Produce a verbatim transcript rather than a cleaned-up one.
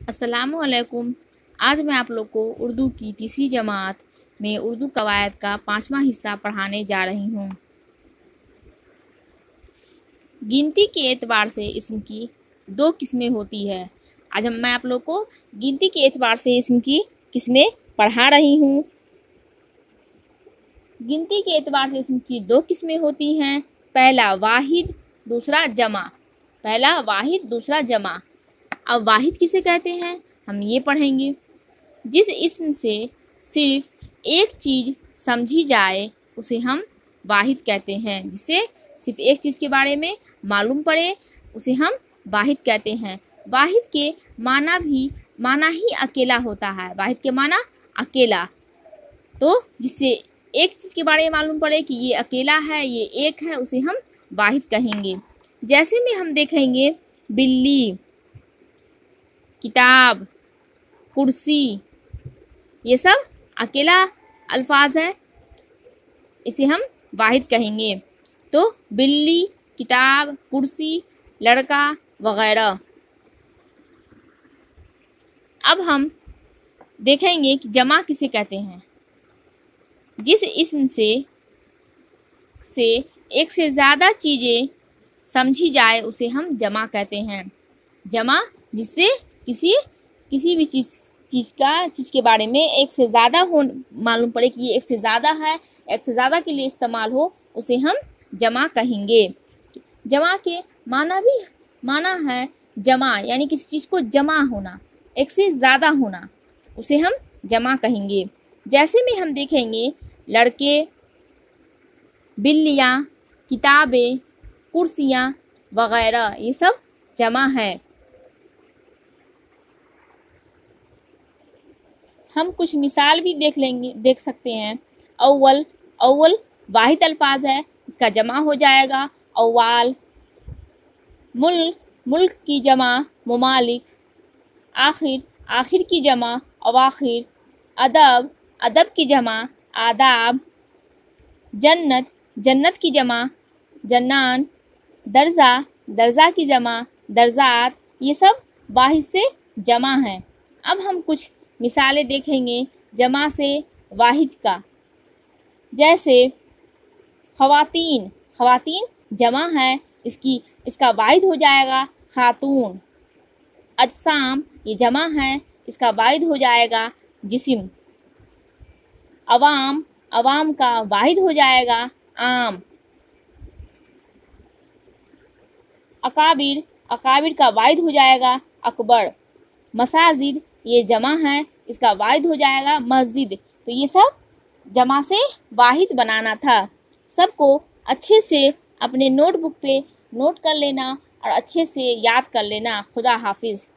अस्सलामुअलैकुम। आज मैं आप लोग को उर्दू की तीसरी जमात में उर्दू कवायद का पांचवा हिस्सा पढ़ाने जा रही हूँ। गिनती के एतबार से इसम की दो किस्में होती है। आज हम मैं आप लोग को गिनती के एतबार से इसम की किस्में पढ़ा रही हूँ। गिनती के एतबार से इसम की दो किस्में होती हैं। पहला वाहिद, दूसरा जमा। पहला वाहिद, दूसरा जमा। अब वाहिद किसे कहते हैं हम ये पढ़ेंगे। जिस इस्म से सिर्फ एक चीज़ समझी जाए उसे हम वाहिद कहते हैं। जिसे सिर्फ एक चीज़ के बारे में मालूम पड़े उसे हम वाहिद कहते हैं। वाहिद के माना भी माना ही अकेला होता है। वाहिद के माना अकेला। तो जिससे एक चीज़ के बारे में मालूम पड़े कि ये अकेला है, ये एक है, उसे हम वाहिद कहेंगे। जैसे में हम देखेंगे बिल्ली, किताब, कुर्सी, ये सब अकेला अल्फाज है, इसे हम वाहिद कहेंगे। तो बिल्ली, किताब, कुर्सी, लड़का वगैरह। अब हम देखेंगे कि जमा किसे कहते हैं। जिस इस्म से से एक से ज़्यादा चीज़ें समझी जाए उसे हम जमा कहते हैं। जमा जिससे किसी किसी भी चीज़ चीज़ का चीज़ के बारे में एक से ज़्यादा हो मालूम पड़े कि ये एक से ज़्यादा है, एक से ज़्यादा के लिए इस्तेमाल हो, उसे हम जमा कहेंगे। जमा के माना भी माना है जमा, यानी किसी चीज़ को जमा होना, एक से ज़्यादा होना, उसे हम जमा कहेंगे। जैसे में हम देखेंगे लड़के, बिल्लियाँ, किताबें, कुर्सियाँ वगैरह, ये सब जमा है। हम कुछ मिसाल भी देख लेंगे देख सकते हैं। अव्वल, अव्वल वाहिद अल्फाज है, इसका जमा हो जाएगा अव्वाल। मुल्क, मुल्क की जमा मुमालिक। आखिर, आखिर की जमा अवाखिर। अदब, अदब की जमा आदाब। जन्नत, जन्नत की जमा जन्नान। दर्जा, दर्जा की जमा दर्जात। ये सब वाहिद से जमा हैं। अब हम कुछ मिसालें देखेंगे जमा से वाहिद का। जैसे ख़वातीन, ख़वातीन जमा है, इसकी इसका वाहिद हो जाएगा खातून। अजसाम, ये जमा है, इसका वाहिद हो जाएगा जिस्म। अवाम, अवाम का वाहिद हो जाएगा आम। अकाबिर, अकाबिर का वाहिद हो जाएगा अकबर। मसाजिद, ये जमा है, इसका वाहिद हो जाएगा मस्जिद। तो ये सब जमा से वाहिद बनाना था। सबको अच्छे से अपने नोटबुक पे नोट कर लेना और अच्छे से याद कर लेना। खुदा हाफिज़।